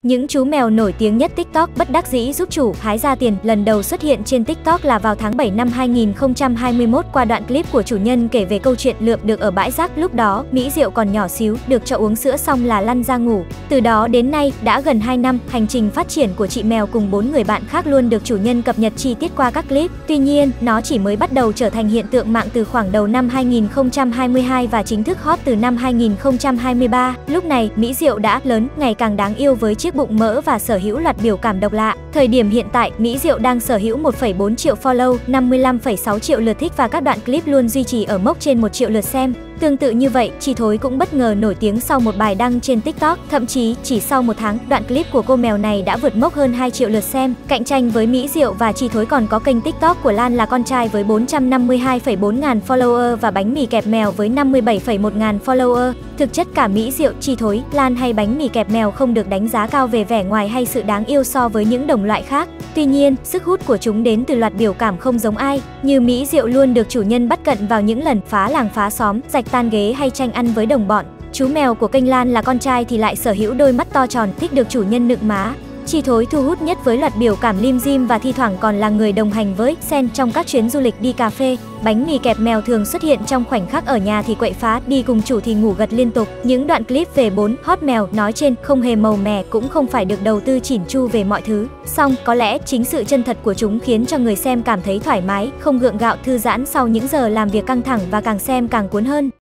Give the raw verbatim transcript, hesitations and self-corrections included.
Những chú mèo nổi tiếng nhất TikTok bất đắc dĩ giúp chủ hái ra tiền. Lần đầu xuất hiện trên TikTok là vào tháng bảy năm hai nghìn không trăm hai mươi mốt qua đoạn clip của chủ nhân kể về câu chuyện lượm được ở bãi rác. Lúc đó, Mỹ Diệu còn nhỏ xíu, được cho uống sữa xong là lăn ra ngủ. Từ đó đến nay, đã gần hai năm, hành trình phát triển của chị mèo cùng bốn người bạn khác luôn được chủ nhân cập nhật chi tiết qua các clip. Tuy nhiên, nó chỉ mới bắt đầu trở thành hiện tượng mạng từ khoảng đầu năm hai nghìn không trăm hai mươi hai và chính thức hot từ năm hai nghìn không trăm hai mươi ba. Lúc này, Mỹ Diệu đã lớn, ngày càng đáng yêu với chiếc bụng mỡ và sở hữu loạt biểu cảm độc lạ. Thời điểm hiện tại, Mỹ Diệu đang sở hữu một phẩy bốn triệu follow, năm mươi lăm phẩy sáu triệu lượt thích và các đoạn clip luôn duy trì ở mốc trên một triệu lượt xem. Tương tự như vậy, Chi Thối cũng bất ngờ nổi tiếng sau một bài đăng trên TikTok. Thậm chí, chỉ sau một tháng, đoạn clip của cô mèo này đã vượt mốc hơn hai triệu lượt xem. Cạnh tranh với Mỹ Diệu và Chi Thối còn có kênh TikTok của Lan là con trai với bốn trăm năm mươi hai phẩy bốn ngàn follower và bánh mì kẹp mèo với năm mươi bảy phẩy một ngàn follower. Thực chất cả Mỹ Diệu, Chi Thối, Lan hay bánh mì kẹp mèo không được đánh giá cao về vẻ ngoài hay sự đáng yêu so với những đồng loại khác. Tuy nhiên, sức hút của chúng đến từ loạt biểu cảm không giống ai. Như Mỹ Diệu luôn được chủ nhân bắt cận vào những lần phá làng phá xóm, rạch tan ghế hay tranh ăn với đồng bọn. Chú mèo của kênh Lan là con trai thì lại sở hữu đôi mắt to tròn, thích được chủ nhân nựng má. Chi Thối thu hút nhất với loạt biểu cảm lim dim và thi thoảng còn là người đồng hành với Sen trong các chuyến du lịch đi cà phê. Bánh mì kẹp mèo thường xuất hiện trong khoảnh khắc ở nhà thì quậy phá, đi cùng chủ thì ngủ gật liên tục. Những đoạn clip về bốn hot mèo nói trên không hề màu mè, cũng không phải được đầu tư chỉn chu về mọi thứ. Song, có lẽ chính sự chân thật của chúng khiến cho người xem cảm thấy thoải mái, không gượng gạo thư giãn sau những giờ làm việc căng thẳng và càng xem càng cuốn hơn.